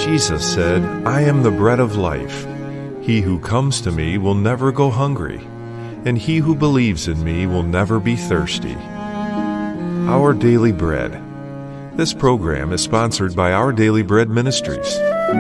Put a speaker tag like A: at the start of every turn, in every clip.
A: Jesus said, "I am the bread of life. He who comes to me will never go hungry, and he who believes in me will never be thirsty." Our Daily Bread. This program is sponsored by Our Daily Bread Ministries.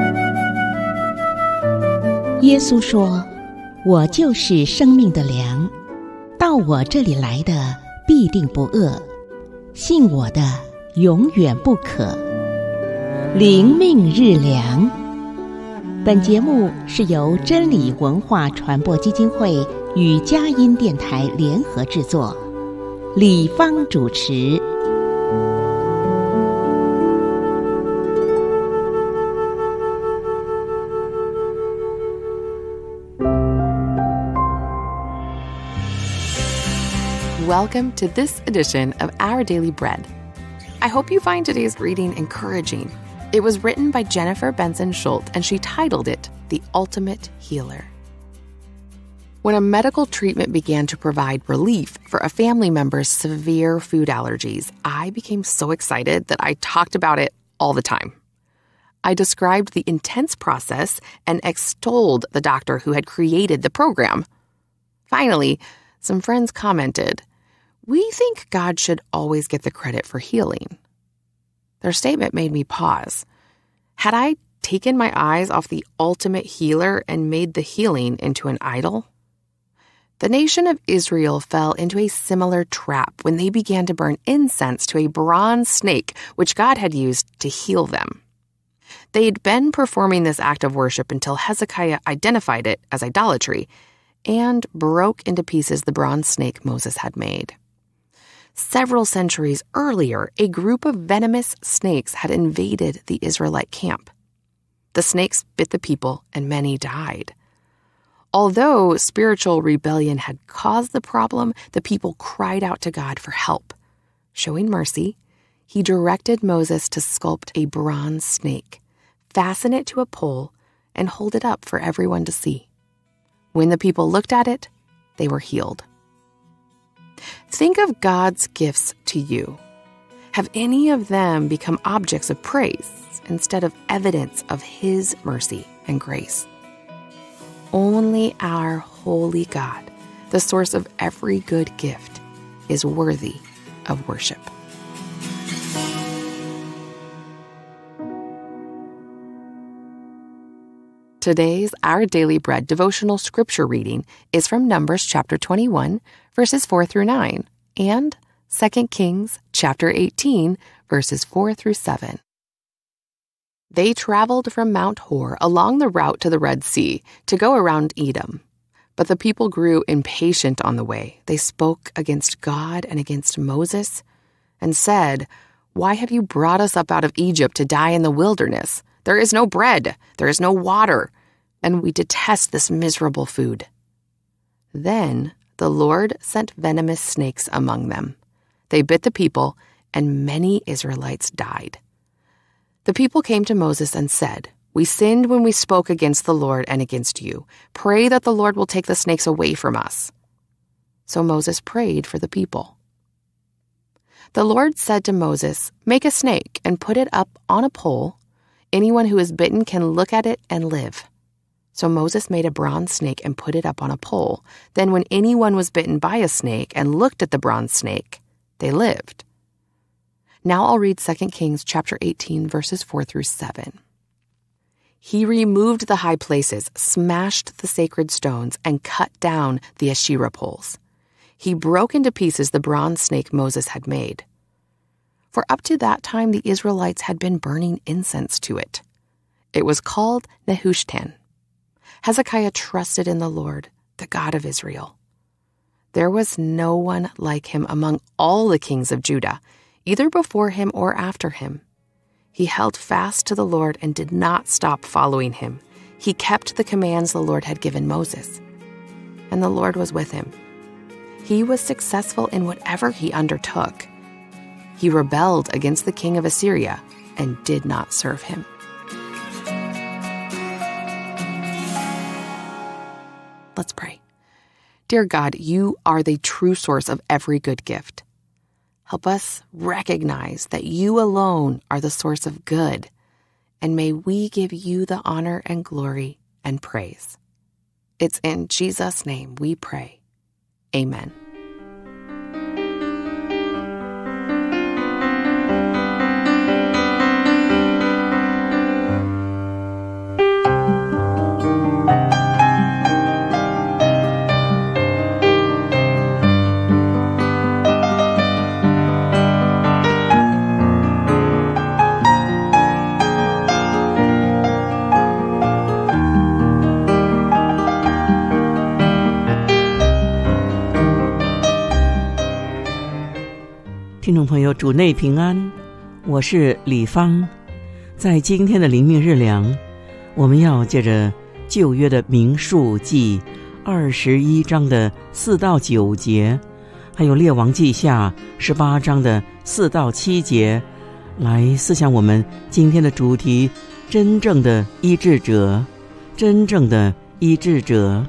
B: 耶稣说：“我就是生命的粮，到我这里来的必定不饿，信我的永远不渴。”灵命日粮。本节目是由真理文化传播基金会与佳音电台联合制作，李芳主持。
C: Welcome to this edition of Our Daily Bread. I hope you find today's reading encouraging. It was written by Jennifer Benson Schultz, and she titled it, The Ultimate Healer. When a medical treatment began to provide relief for a family member's severe food allergies, I became so excited that I talked about it all the time. I described the intense process and extolled the doctor who had created the program. Finally, some friends commented, "We think God should always get the credit for healing." Their statement made me pause. Had I taken my eyes off the ultimate healer and made the healing into an idol? The nation of Israel fell into a similar trap when they began to burn incense to a bronze snake, which God had used to heal them. They'd been performing this act of worship until Hezekiah identified it as idolatry and broke into pieces the bronze snake Moses had made. Several centuries earlier, a group of venomous snakes had invaded the Israelite camp. The snakes bit the people, and many died. Although spiritual rebellion had caused the problem, the people cried out to God for help. Showing mercy, he directed Moses to sculpt a bronze snake, fasten it to a pole, and hold it up for everyone to see. When the people looked at it, they were healed. Think of God's gifts to you. Have any of them become objects of praise instead of evidence of His mercy and grace? Only our holy God, the source of every good gift, is worthy of worship. Today's Our Daily Bread devotional scripture reading is from Numbers chapter 21, verses 4 through 9, and 2 Kings chapter 18, verses 4 through 7. They traveled from Mount Hor along the route to the Red Sea to go around Edom. But the people grew impatient on the way. They spoke against God and against Moses and said, "Why have you brought us up out of Egypt to die in the wilderness? There is no bread, there is no water, and we detest this miserable food." Then the Lord sent venomous snakes among them. They bit the people, and many Israelites died. The people came to Moses and said, "We sinned when we spoke against the Lord and against you. Pray that the Lord will take the snakes away from us." So Moses prayed for the people. The Lord said to Moses, "Make a snake and put it up on a pole. Anyone who is bitten can look at it and live." So Moses made a bronze snake and put it up on a pole. Then when anyone was bitten by a snake and looked at the bronze snake, they lived. Now I'll read 2 Kings chapter 18, verses 4 through 7. He removed the high places, smashed the sacred stones, and cut down the Asherah poles. He broke into pieces the bronze snake Moses had made. For up to that time, the Israelites had been burning incense to it. It was called Nehushtan. Hezekiah trusted in the Lord, the God of Israel. There was no one like him among all the kings of Judah, either before him or after him. He held fast to the Lord and did not stop following him. He kept the commands the Lord had given Moses, and the Lord was with him. He was successful in whatever he undertook. He rebelled against the king of Assyria and did not serve him. Let's pray. Dear God, you are the true source of every good gift. Help us recognize that you alone are the source of good and may we give you the honor and glory and praise. It's in Jesus' name we pray. Amen.
D: 听众朋友，主内平安，我是李芳。在今天的灵命日粮，我们要借着旧约的民数记21章的4到9节，还有列王记下18章的4到7节，来思想我们今天的主题：真正的医治者，真正的医治者。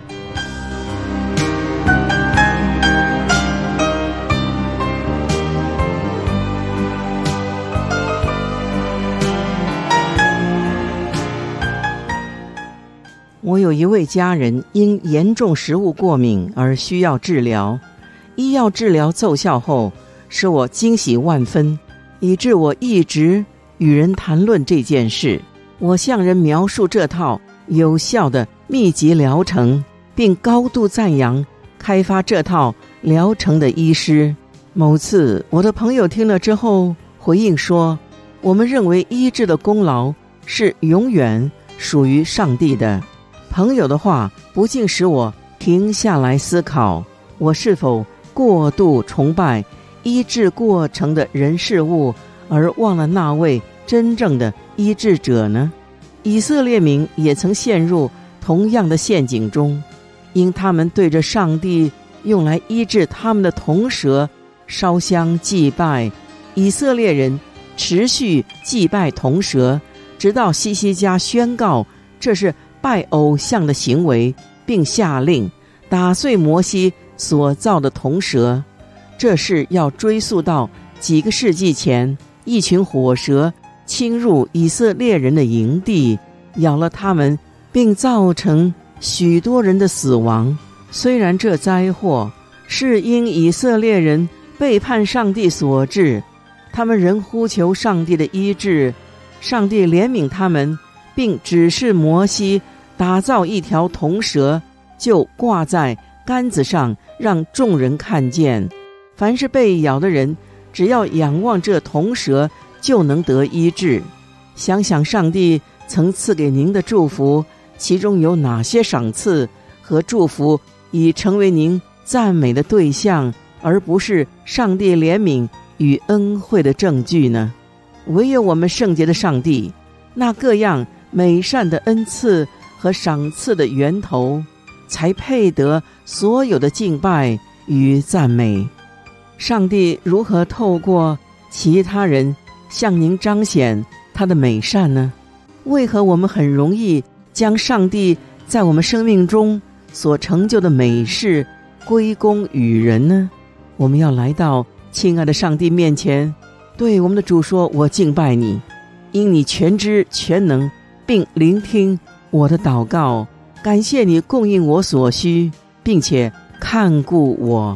D: 我有一位家人因严重食物过敏而需要治疗，医药治疗奏效后，使我惊喜万分，以致我一直与人谈论这件事。我向人描述这套有效的密集疗程，并高度赞扬开发这套疗程的医师。某次我的朋友听了之后回应说，我们认为医治的功劳是永远属于上帝的。朋友的话不禁使我停下来思考，我是否过度崇拜医治过程的人事物，而忘了那位真正的医治者呢？以色列民也曾陷入同样的陷阱中，因他们对着上帝用来医治他们的铜蛇烧香祭拜。以色列人持续祭拜铜蛇，直到希西家宣告这是拜偶像的行为，并下令打碎摩西所造的铜蛇。这事要追溯到几个世纪前，一群火蛇侵入以色列人的营地，咬了他们，并造成许多人的死亡。虽然这灾祸是因以色列人背叛上帝所致，他们仍呼求上帝的医治。上帝怜悯他们，并指示摩西打造一条铜蛇，就挂在杆子上，让众人看见。凡是被咬的人，只要仰望这铜蛇，就能得医治。想想上帝曾赐给您的祝福，其中有哪些赏赐和祝福已成为您赞美的对象，而不是上帝怜悯与恩惠的证据呢？唯有我们圣洁的上帝，那各样美善的恩赐和赏赐的源头，才配得所有的敬拜与赞美。上帝如何透过其他人向您彰显他的美善呢？为何我们很容易将上帝在我们生命中所成就的美事归功于人呢？我们要来到亲爱的上帝面前，对我们的主说，我敬拜你，因你全知全能，并聆听我的祷告，感谢你供应我所需，并且看顾我。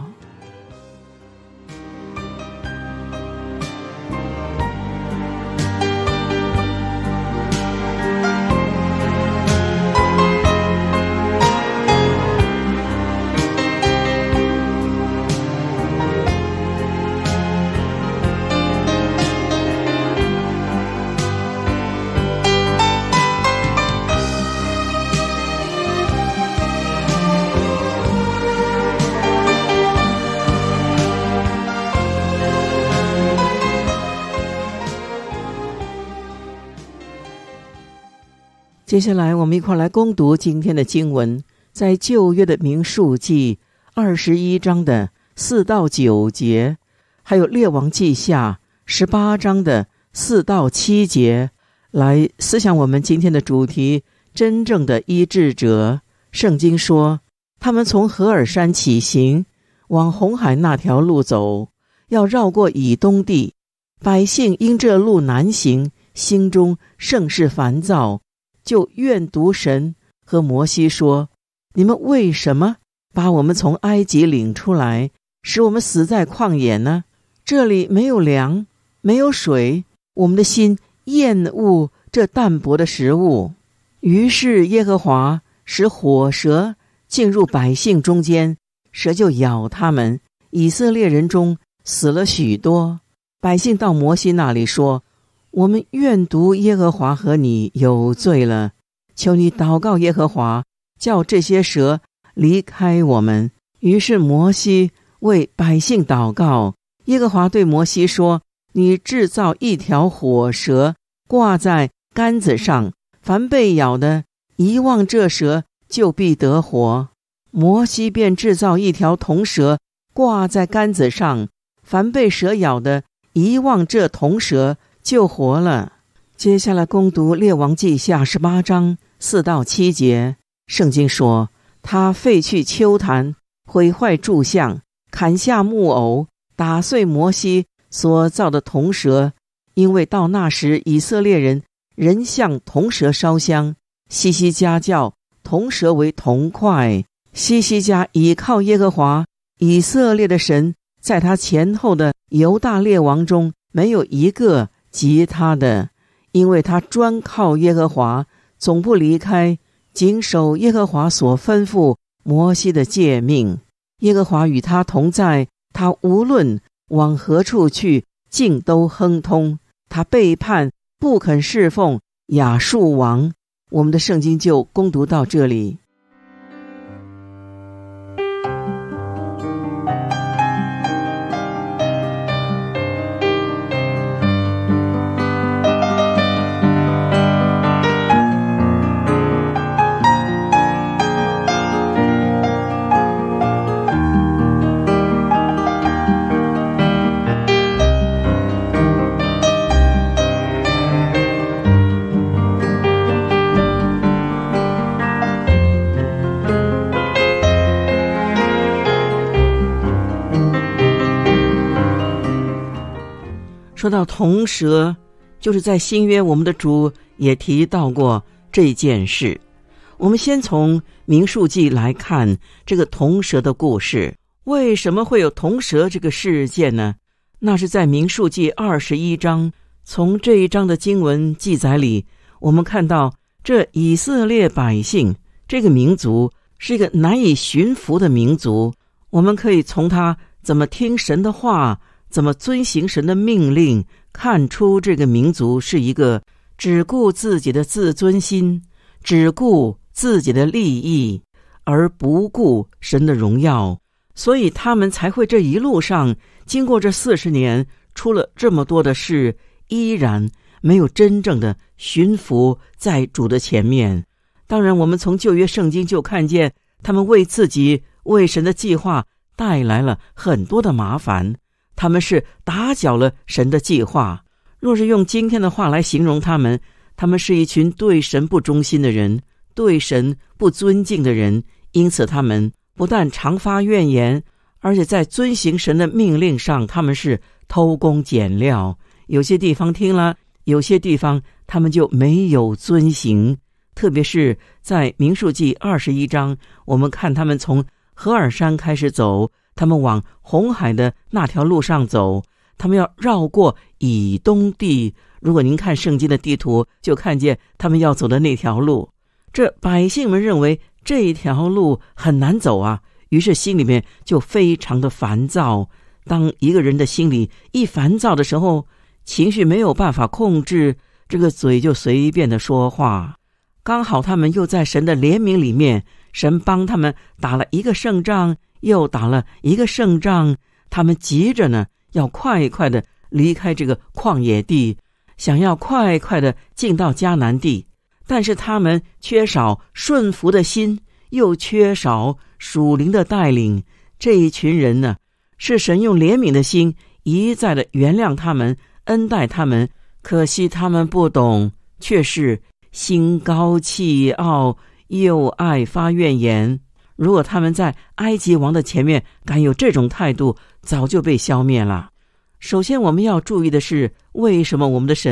D: 接下来我们一块来攻读今天的经文，在旧约的民数记21章的4到9节，还有列王记下18章的4到7节，来思想我们今天的主题：真正的医治者。圣经说，他们从何尔山起行，往红海那条路走，要绕过以东地。百姓因这路难行， 心中甚是烦躁，就怨毒神和摩西说：你们为什么把我们从埃及领出来，使我们死在旷野呢？这里没有粮，没有水，我们的心厌恶这淡薄的食物。于是耶和华使火蛇进入百姓中间，蛇就咬他们，以色列人中死了许多。百姓到摩西那里说：我们怨毒耶和华和你有罪了，求你祷告耶和华，叫这些蛇离开我们。于是摩西为百姓祷告，耶和华对摩西说：你制造一条火蛇，挂在杆子上，凡被咬的一望这蛇，就必得活。摩西便制造一条铜蛇，挂在杆子上，凡被蛇咬的一望这铜蛇，就活了。接下来攻读列王记下18章4到7节。圣经说：他废去丘坛，毁坏柱像，砍下木偶，打碎摩西所造的铜蛇，因为到那时以色列人仍向铜蛇烧香。西西家叫铜蛇为铜块。西西家倚靠耶和华以色列的神，在他前后的犹大列王中没有一个及他的，因为他专靠耶和华，总不离开，谨守耶和华所吩咐摩西的诫命。耶和华与他同在，他无论往何处去，尽都亨通。他背叛，不肯侍奉亚述王。我们的圣经就攻读到这里。说到铜蛇，就是在新约我们的主也提到过这件事。我们先从民数记来看这个铜蛇的故事。为什么会有铜蛇这个事件呢？那是在民数记21章，从这一章的经文记载里，我们看到这以色列百姓这个民族是一个难以驯服的民族。我们可以从他怎么听神的话，怎么遵行神的命令，看出这个民族是一个只顾自己的自尊心，只顾自己的利益，而不顾神的荣耀。所以他们才会这一路上经过这40年，出了这么多的事，依然没有真正的驯服在主的前面。当然我们从旧约圣经就看见他们为自己为神的计划带来了很多的麻烦，他们是打搅了神的计划。若是用今天的话来形容他们，他们是一群对神不忠心的人，对神不尊敬的人。因此他们不但常发怨言，而且在遵行神的命令上，他们是偷工减料。有些地方听了，有些地方他们就没有遵行。特别是在民数记21章，我们看他们从何珥山开始走，他们往红海的那条路上走，他们要绕过以东地。如果您看圣经的地图，就看见他们要走的那条路。这百姓们认为这一条路很难走啊，于是心里面就非常的烦躁。当一个人的心里一烦躁的时候，情绪没有办法控制，这个嘴就随便的说话。刚好他们又在神的怜悯里面，神帮他们打了一个胜仗，又打了一个胜仗，他们急着呢，要快快的离开这个旷野地，想要快快的进到迦南地。但是他们缺少顺服的心，又缺少属灵的带领。这一群人呢，是神用怜悯的心一再的原谅他们，恩待他们，可惜他们不懂，却是心高气傲，又爱发怨言。如果他们在埃及王的前面敢有这种态度，早就被消灭了。首先我们要注意的是，为什么我们的神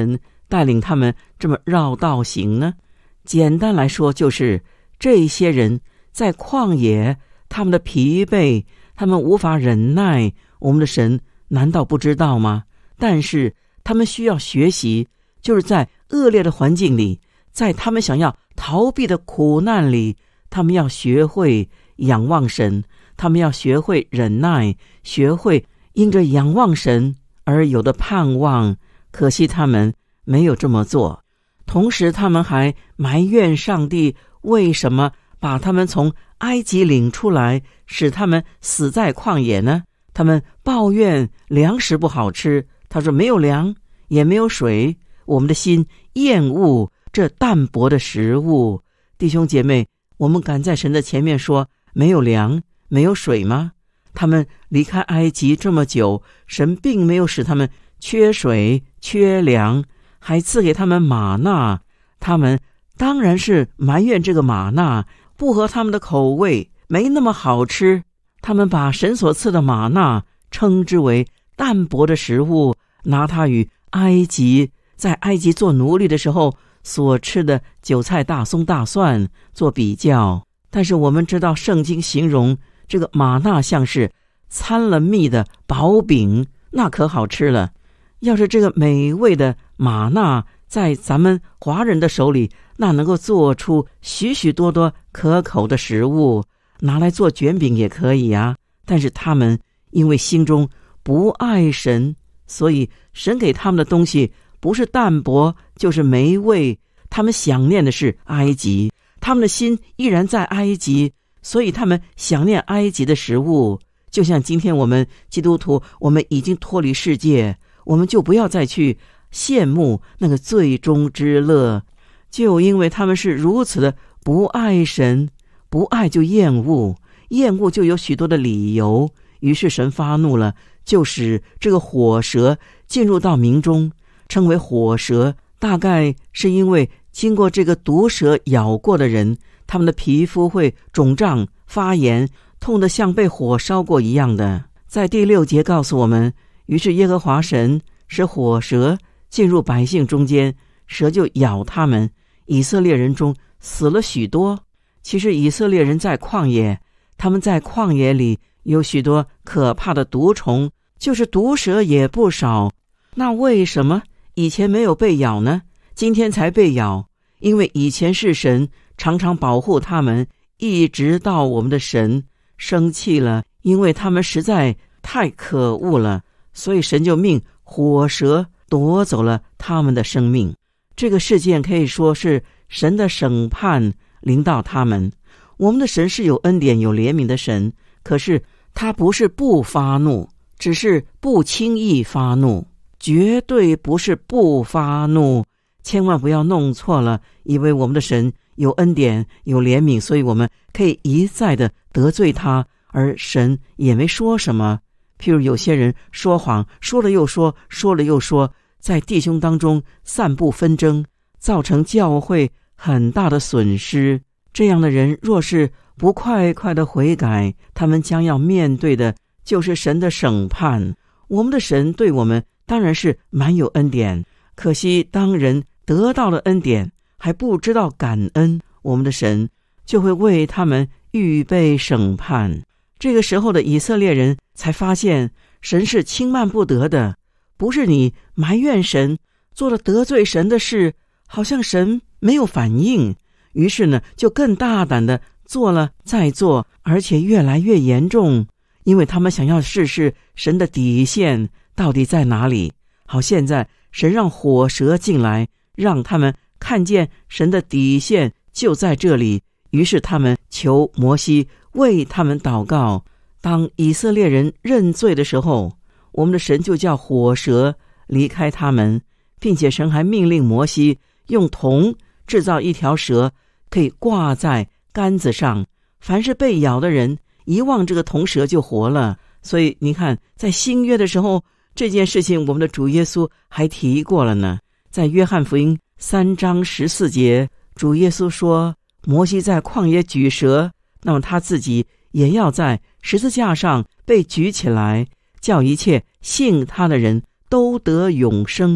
D: 带领他们这么绕道行呢？简单来说，就是这些人在旷野，他们的疲惫，他们无法忍耐，我们的神难道不知道吗？但是他们需要学习，就是在恶劣的环境里，在他们想要逃避的苦难里，他们要学会仰望神，他们要学会忍耐，学会因着仰望神而有的盼望。可惜他们没有这么做，同时他们还埋怨上帝为什么把他们从埃及领出来，使他们死在旷野呢？他们抱怨粮食不好吃，他说没有粮也没有水，我们的心厌恶这淡薄的食物。弟兄姐妹，我们敢在神的前面说没有粮没有水吗？他们离开埃及这么久，神并没有使他们缺水缺粮，还赐给他们玛纳，他们当然是埋怨这个玛纳不合他们的口味，没那么好吃。他们把神所赐的玛纳称之为淡薄的食物，拿它与埃及在埃及做奴隶的时候所吃的韭菜大松大蒜做比较。但是我们知道圣经形容这个玛纳像是掺了蜜的薄饼，那可好吃了。要是这个美味的玛纳在咱们华人的手里，那能够做出许许多多可口的食物，拿来做卷饼也可以啊。但是他们因为心中不爱神，所以神给他们的东西不是淡薄就是没味。他们想念的是埃及，他们的心依然在埃及，所以他们想念埃及的食物。就像今天我们基督徒，我们已经脱离世界，我们就不要再去羡慕那个最终之乐。就因为他们是如此的不爱神，不爱就厌恶，厌恶就有许多的理由，于是神发怒了，就使这个火蛇进入到民中，称为火蛇。大概是因为经过这个毒蛇咬过的人，他们的皮肤会肿胀发炎，痛得像被火烧过一样的。在第6节告诉我们，于是耶和华神使火蛇进入百姓中间，蛇就咬他们，以色列人中死了许多。其实以色列人在旷野，他们在旷野里有许多可怕的毒虫，就是毒蛇也不少。那为什么以前没有被咬呢？今天才被咬，因为以前是神常常保护他们，一直到我们的神生气了，因为他们实在太可恶了，所以神就命火蛇夺走了他们的生命。这个事件可以说是神的审判临到他们。我们的神是有恩典有怜悯的神，可是他不是不发怒，只是不轻易发怒，绝对不是不发怒。千万不要弄错了，以为我们的神有恩典有怜悯，所以我们可以一再的得罪他，而神也没说什么。譬如有些人说谎，说了又说，说了又说，在弟兄当中散布纷争，造成教会很大的损失。这样的人若是不快快的悔改，他们将要面对的就是神的审判。我们的神对我们当然是蛮有恩典，可惜当人得到了恩典还不知道感恩，我们的神就会为他们预备审判。这个时候的以色列人才发现神是轻慢不得的，不是你埋怨神做了得罪神的事，好像神没有反应，于是呢就更大胆的做了再做，而且越来越严重，因为他们想要试试神的底线到底在哪里。好，现在神让火蛇进来，让他们看见神的底线就在这里，于是他们求摩西为他们祷告。当以色列人认罪的时候，我们的神就叫火蛇离开他们，并且神还命令摩西用铜制造一条蛇，可以挂在杆子上，凡是被咬的人一望这个铜蛇就活了。所以你看，在新约的时候，这件事情我们的主耶稣还提过了呢。在约翰福音3章14节，主耶稣说，摩西在旷野举蛇，那么他自己也要在十字架上被举起来，叫一切信他的人都得永生。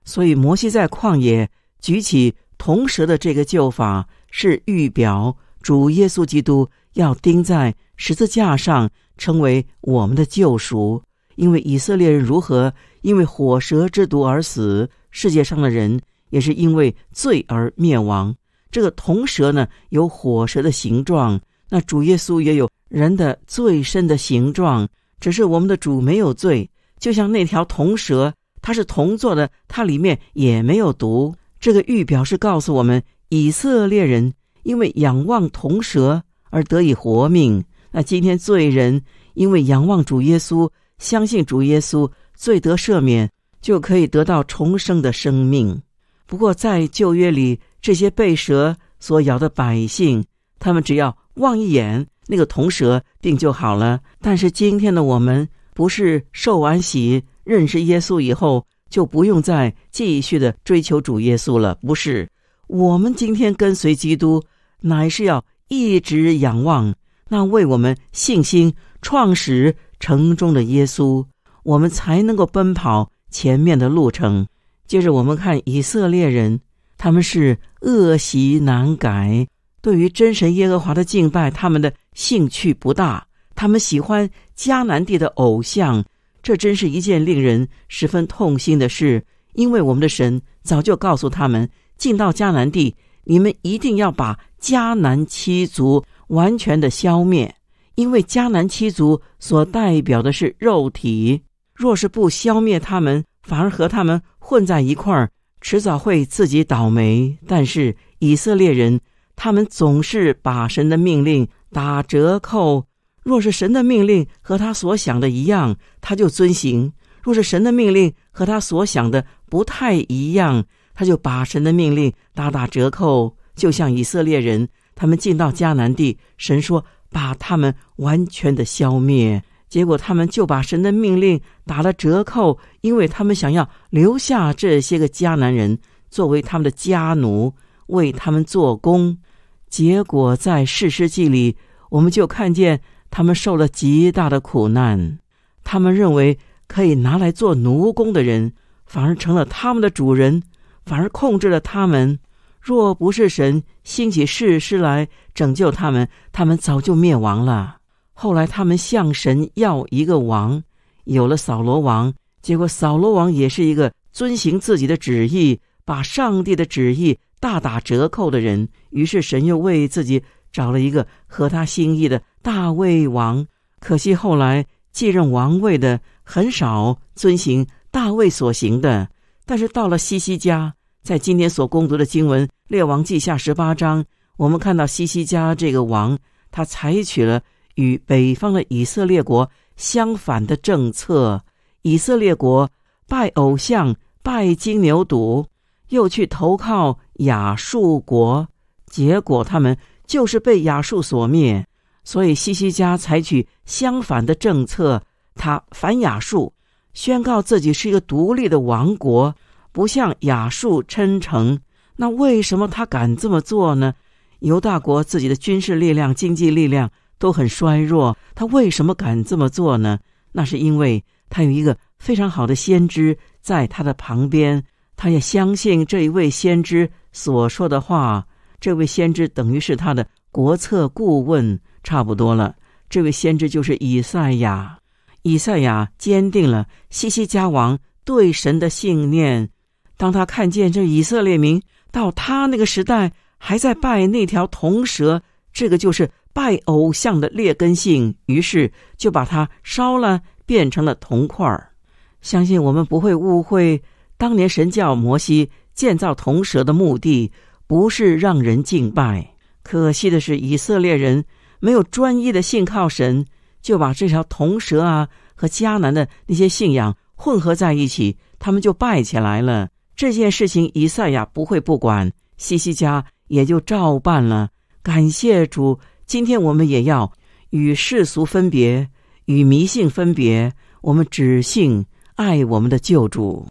D: 所以摩西在旷野举起铜蛇的这个救法，是预表主耶稣基督要钉在十字架上，成为我们的救赎。因为以色列人如何因为火蛇之毒而死，世界上的人也是因为罪而灭亡。这个铜蛇呢，有火蛇的形状，那主耶稣也有人的罪身的形状，只是我们的主没有罪，就像那条铜蛇，它是铜做的，它里面也没有毒。这个预表是告诉我们，以色列人因为仰望铜蛇而得以活命，那今天罪人因为仰望主耶稣，相信主耶稣，罪得赦免，就可以得到重生的生命。不过在旧约里，这些被蛇所咬的百姓，他们只要望一眼那个铜蛇病就好了。但是今天的我们，不是受完洗认识耶稣以后就不用再继续的追求主耶稣了，不是，我们今天跟随基督，乃是要一直仰望那为我们信心创始成终的耶稣，我们才能够奔跑前面的路程。接着我们看以色列人，他们是恶习难改，对于真神耶和华的敬拜，他们的兴趣不大，他们喜欢迦南地的偶像，这真是一件令人十分痛心的事。因为我们的神早就告诉他们，进到迦南地，你们一定要把迦南七族完全的消灭，因为迦南七族所代表的是肉体，若是不消灭他们，反而和他们混在一块儿，迟早会自己倒霉。但是以色列人，他们总是把神的命令打折扣，若是神的命令和他所想的一样，他就遵行；若是神的命令和他所想的不太一样，他就把神的命令打折扣。就像以色列人，他们进到迦南地，神说把他们完全的消灭，结果他们就把神的命令打了折扣，因为他们想要留下这些个迦南人作为他们的家奴，为他们做工。结果在士师记里，我们就看见他们受了极大的苦难，他们认为可以拿来做奴工的人，反而成了他们的主人，反而控制了他们。若不是神兴起士师来拯救他们，他们早就灭亡了。后来他们向神要一个王，有了扫罗王，结果扫罗王也是一个遵行自己的旨意，把上帝的旨意大打折扣的人。于是神又为自己找了一个合他心意的大卫王，可惜后来继任王位的很少遵行大卫所行的。但是到了西西家，在今天所攻读的经文列王记下18章，我们看到西西家这个王，他采取了与北方的以色列国相反的政策。以色列国拜偶像，拜金牛犊，又去投靠亚述国，结果他们就是被亚述所灭。所以西西家采取相反的政策，他反亚述，宣告自己是一个独立的王国，不向亚述称臣。那为什么他敢这么做呢？犹大国自己的军事力量、经济力量都很衰弱，他为什么敢这么做呢？那是因为他有一个非常好的先知在他的旁边，他也相信这一位先知所说的话。这位先知等于是他的国策顾问，差不多了。这位先知就是以赛亚。以赛亚坚定了西西家王对神的信念。当他看见这以色列民到他那个时代还在拜那条铜蛇，这个就是拜偶像的劣根性，于是就把它烧了，变成了铜块。相信我们不会误会，当年神叫摩西建造铜蛇的目的不是让人敬拜。可惜的是，以色列人没有专一的信靠神，就把这条铜蛇啊和迦南的那些信仰混合在一起，他们就拜起来了。这件事情以赛亚不会不管，西西家也就照办了。感谢主，今天我们也要与世俗分别，与迷信分别，我们只信爱我们的救主。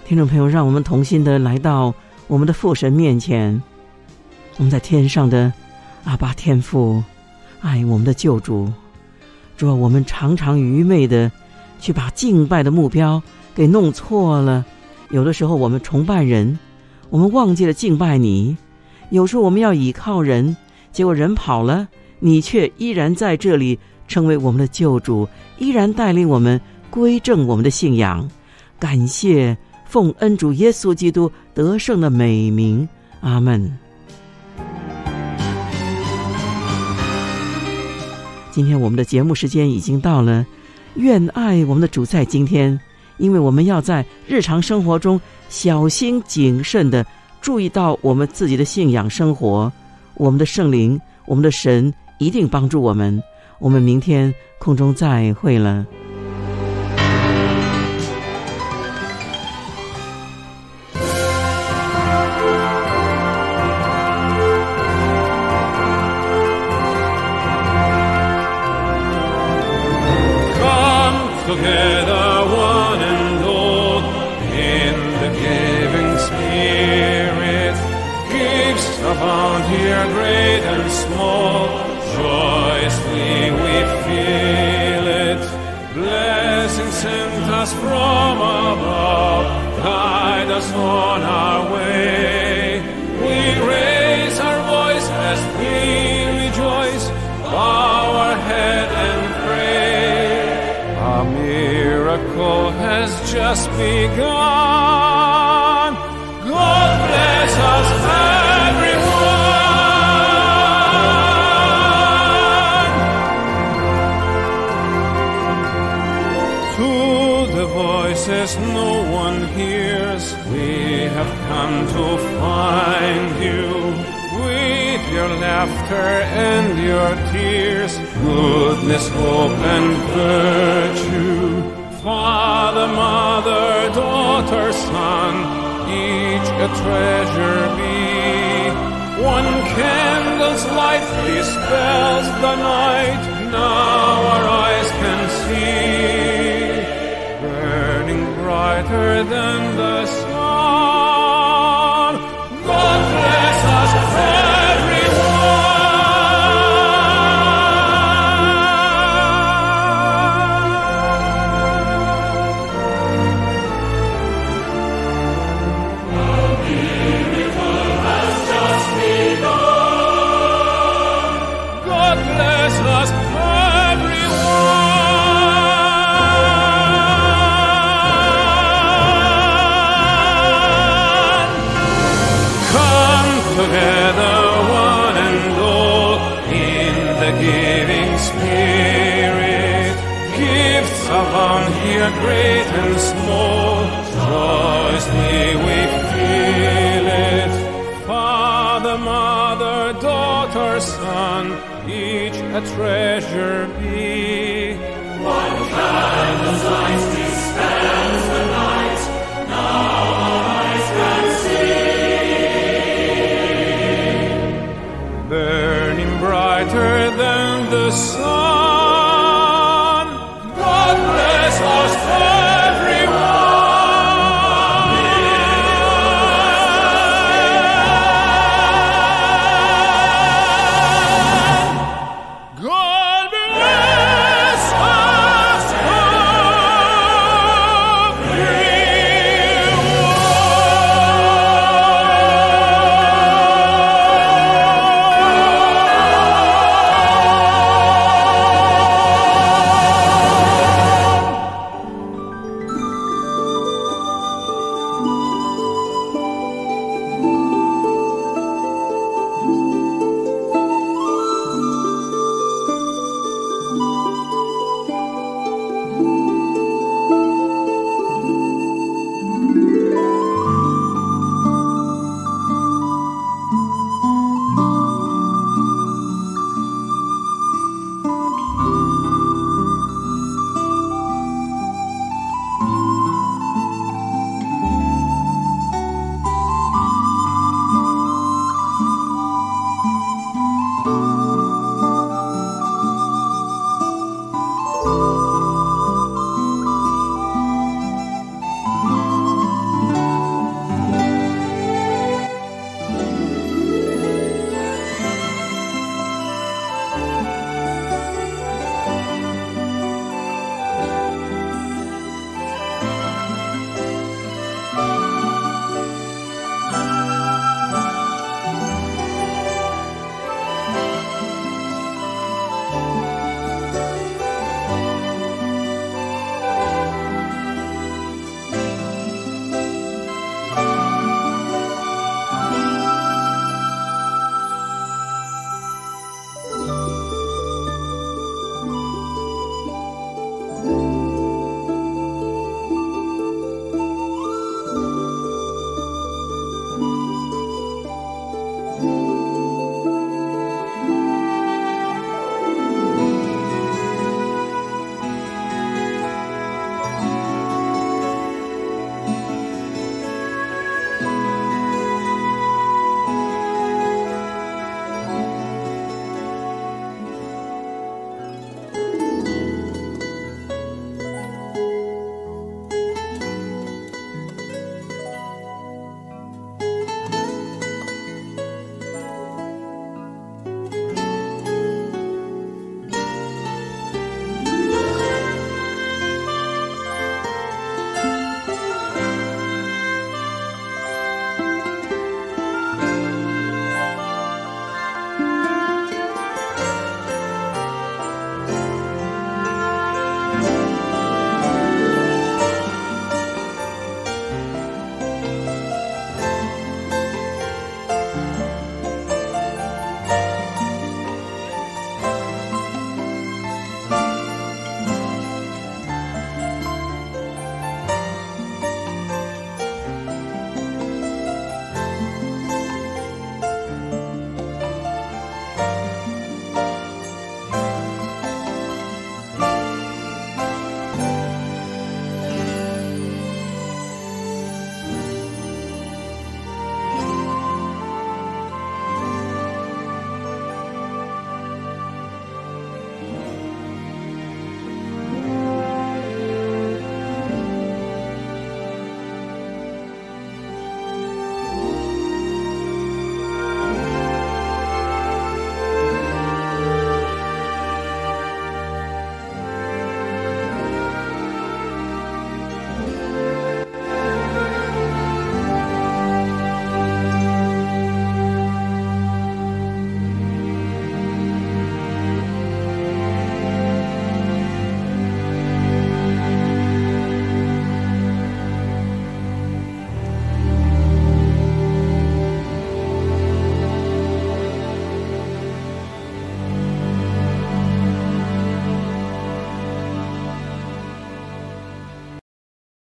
D: 听众朋友，让我们同心的来到我们的父神面前，我们在天上的阿爸天父，爱我们的救主。主啊，我们常常愚昧的去把敬拜的目标给弄错了，有的时候我们崇拜人，我们忘记了敬拜你。有时候我们要倚靠人，结果人跑了，你却依然在这里成为我们的救主，依然带领我们归正我们的信仰。感谢奉恩主耶稣基督得胜的美名，阿们。今天我们的节目时间已经到了，愿爱我们的主在今天，因为我们要在日常生活中小心谨慎地注意到我们自己的信仰生活，我们的圣灵，我们的神一定帮助我们。我们明天空中再会了。
E: Together one and all in the giving spirit, gifts abound here great and small, joyously we feel it. Blessings sent us from above, guide us on our way. We raise our voice as we rejoice, bow our head and pray. A miracle has just begun. God bless us, everyone. To the voices no one hears, we have come to find you. With your laughter and your tears, goodness, hope, and virtue. Father, mother, daughter, son, each a treasure be. One candle's light dispels the night, now our eyes can see. Burning brighter than the sun, God bless us, everyone. A miracle has just begun. God bless us, everyone. Together one and all in the giving spirit, gifts abound here great and small, joyously we feel it. Father, mother, daughter, son, each a treasure be. One candle's light dispels the night, now our eyes can see. Burning brighter than the sun,